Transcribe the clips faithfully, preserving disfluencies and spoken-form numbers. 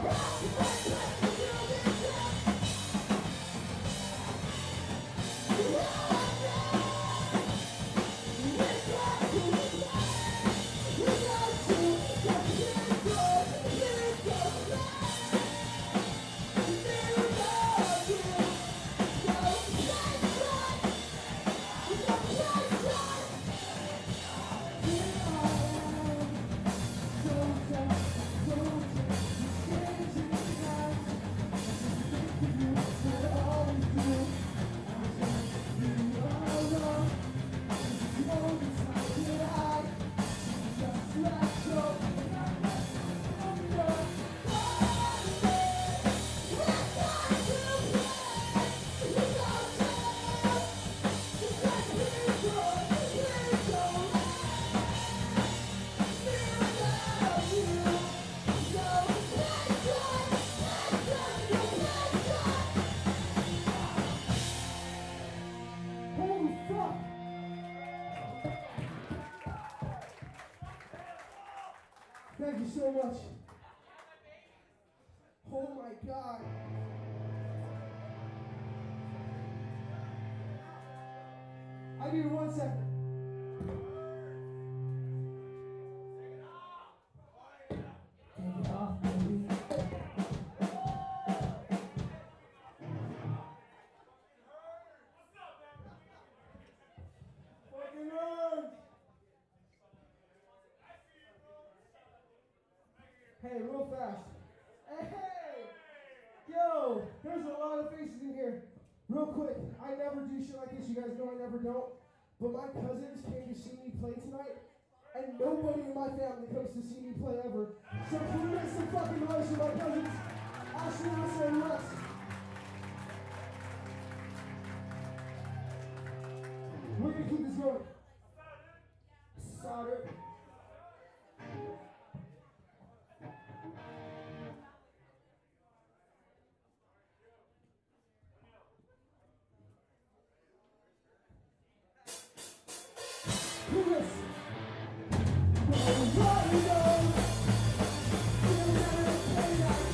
Thank you so much. Oh my God. I need one second. Take it off, baby. Fucking hurts. Hey, real fast. Hey! Yo, there's a lot of faces in here. Real quick, I never do shit like this. You guys know I never don't. But my cousins came to see me play tonight, and nobody in my family comes to see me play ever. So can we make some fucking noise for my cousins? Ashley, Lisa, and Rex. We're gonna keep this going. Solder. Who is?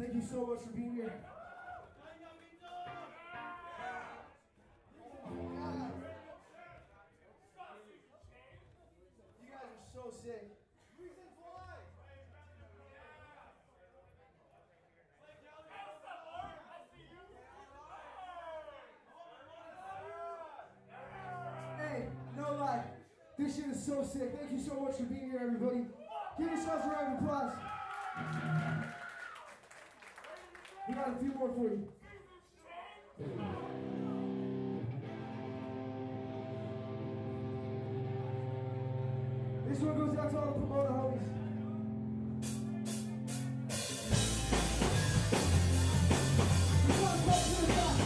Thank you so much for being here. You guys are so sick. Hey, no lie. This shit is so sick. Thank you so much for being here, everybody. Give yourselves a round of applause. We got a few more for you. This one goes out to all the Pomona homies. This one's called to the top.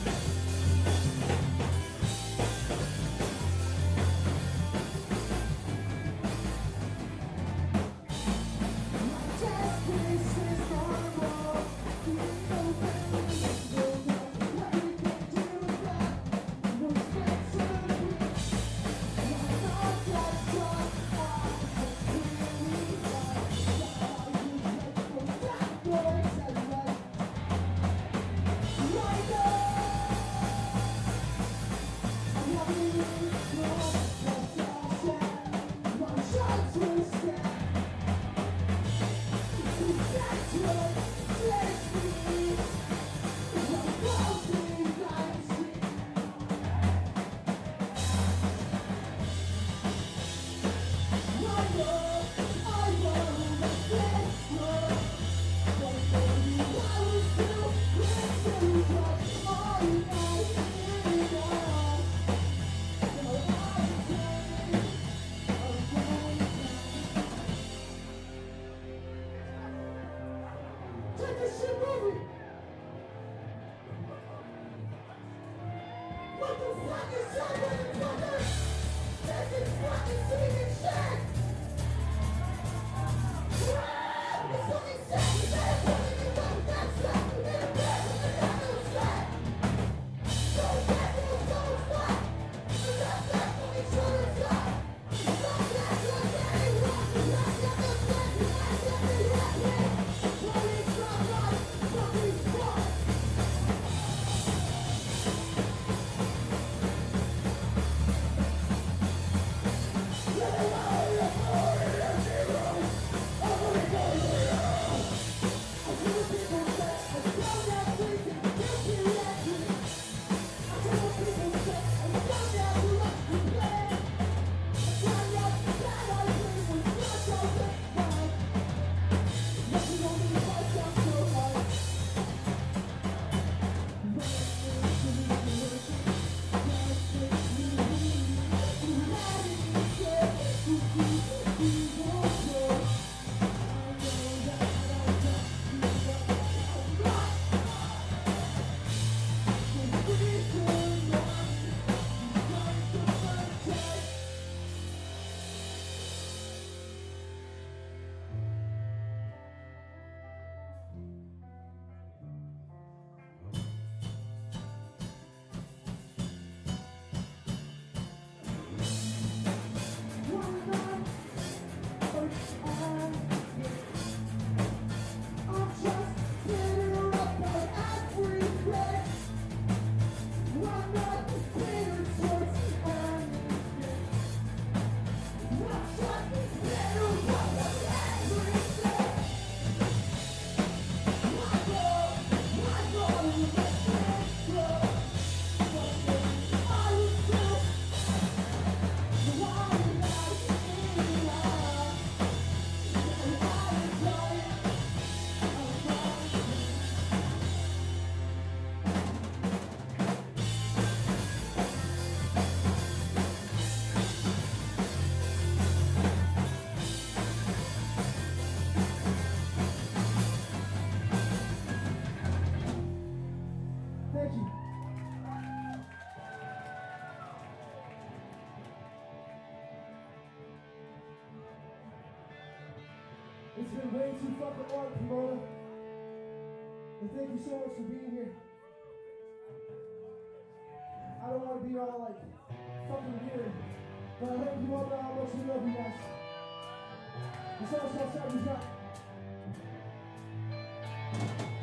It's been way too fucking long, Pomona. And thank you so much for being here. I don't want to be all like fucking weird, but I hope you all know how much we love you guys. This all outside we got.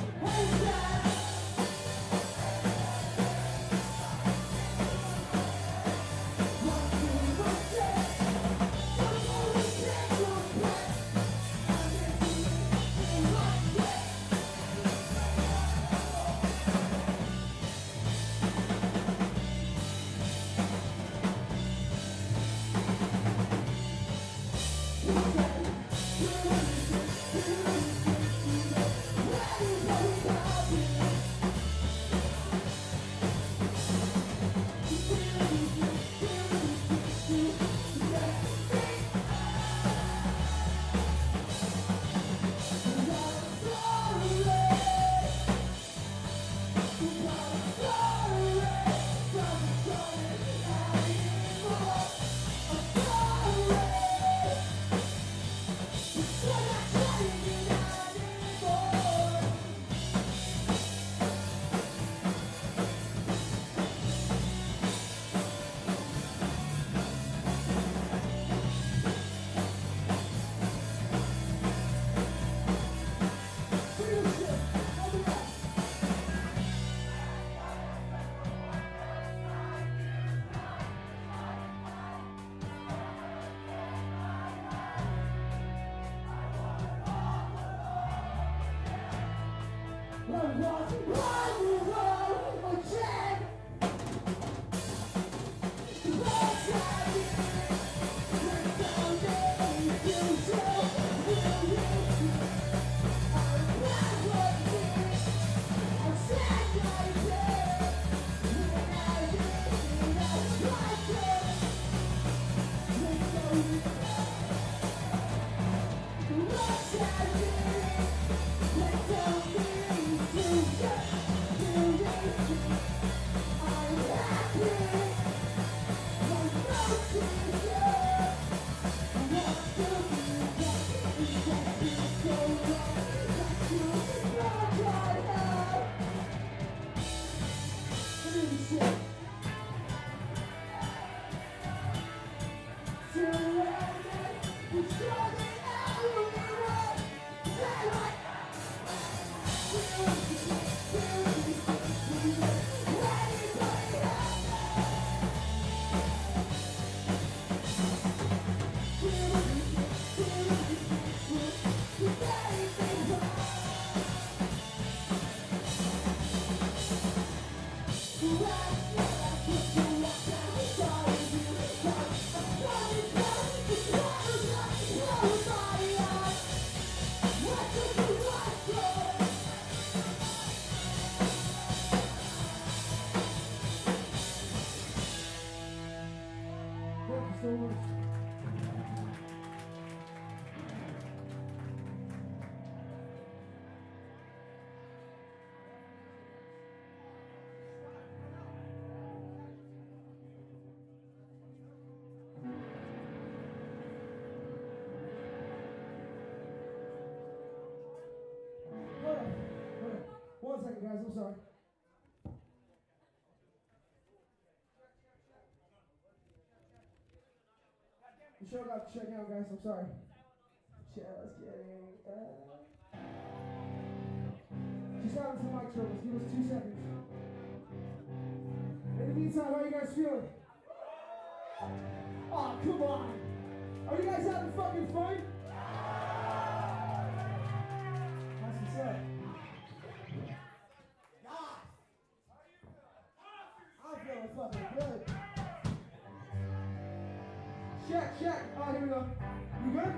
One second, guys, I'm sorry. The show got to check out, guys, I'm sorry. Just kidding. Uh, she's having some mic troubles. Give us two seconds. In the meantime, how are you guys feeling? Oh, come on. Are you guys having fucking fun? That's what's up. Fucking good. Check, check. Oh, here we go. You good?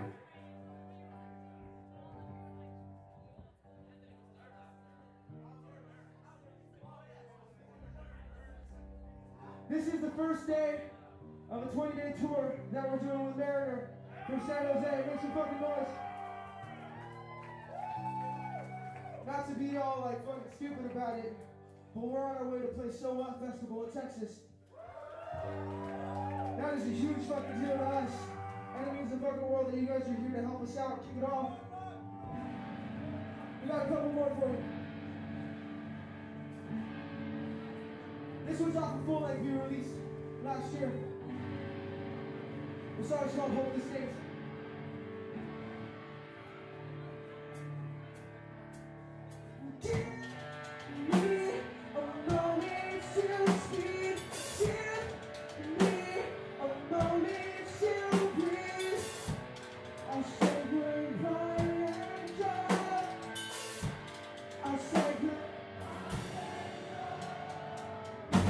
This is the first day of a twenty-day tour that we're doing with Mariner from San Jose. Make some fucking noise. Not to be all like fucking stupid about it, but we're on our way to play So What Festival in Texas. That is a huge fucking deal to us. And it means the fucking world that you guys are here to help us out, kick it off. We got a couple more for you. This one's off a full-length we released last year. The song's called Hopeless Days.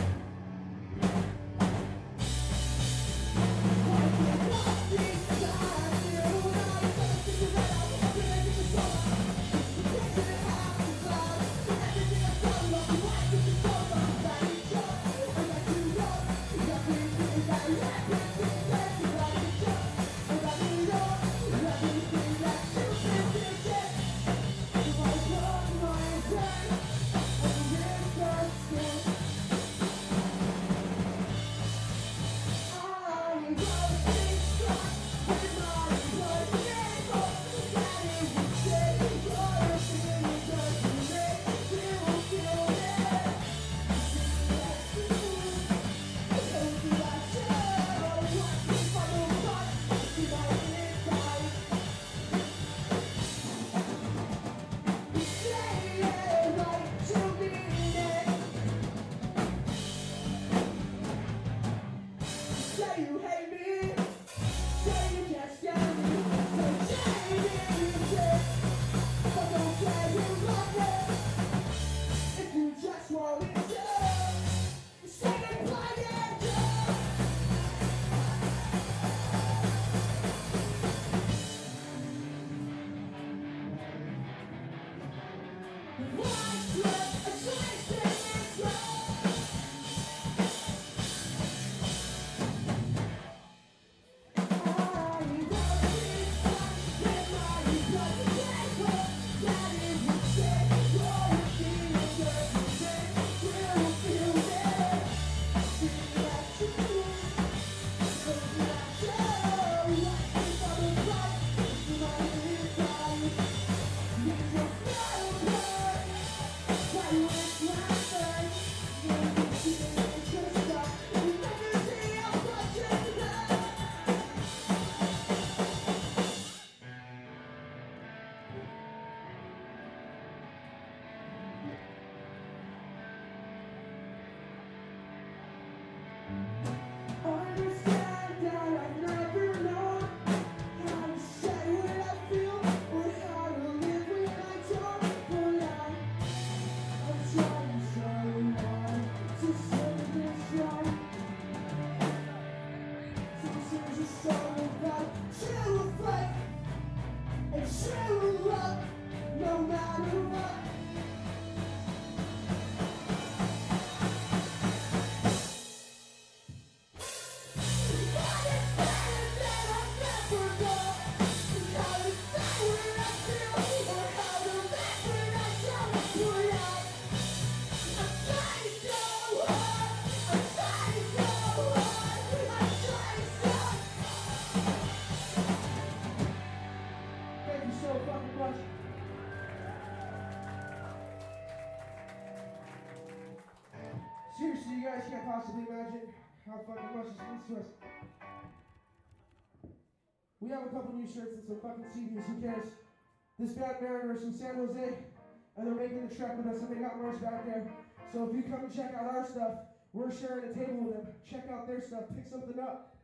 Yeah. Seriously, you guys can't possibly imagine how fucking much this means to us. We have a couple new shirts and some fucking C Ds, who cares? This band Mariners from San Jose, and they're making the trek with us, and they got merch back there. So if you come and check out our stuff, we're sharing a table with them. Check out their stuff, pick something up.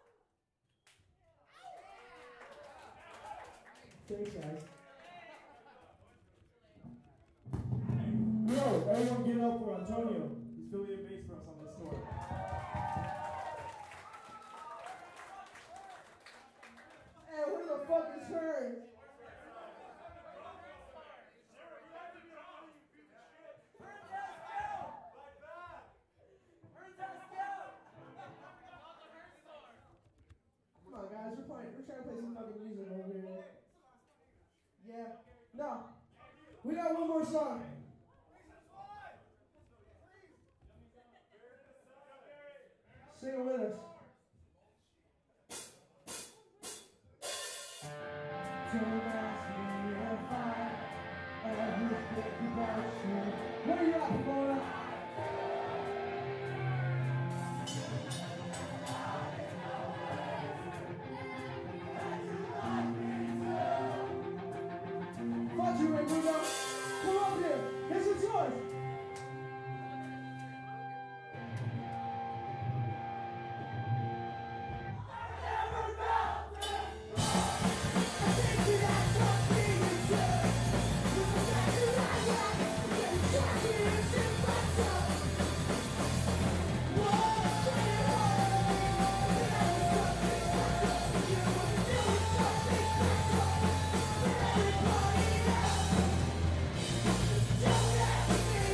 Thanks, guys. Yo, everyone give it up for Antonio. He's filling in bass for us on this tour. Hey, who the fuck is her? Come on, guys, we're playing. We're trying to play some fucking music over here. Yeah. No. We got one more song. Sing it with us. Don't ask me if I ever think about you. Where you at, Pomona? Fuck you, Ringo. Come up here. This is yours. Don't let me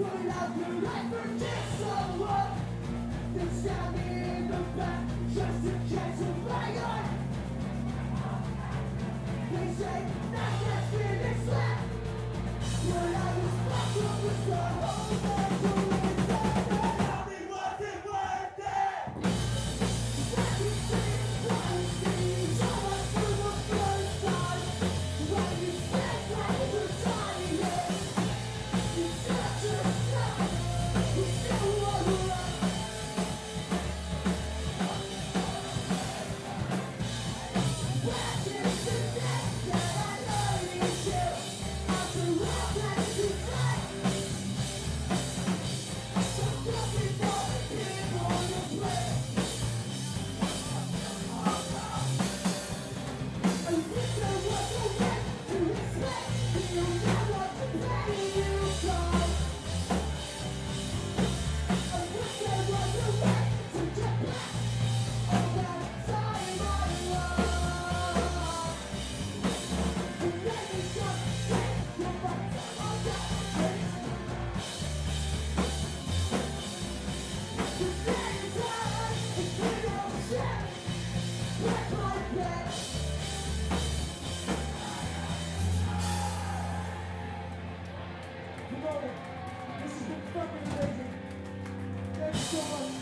Pomona, this has been fucking amazing. Thank you so much.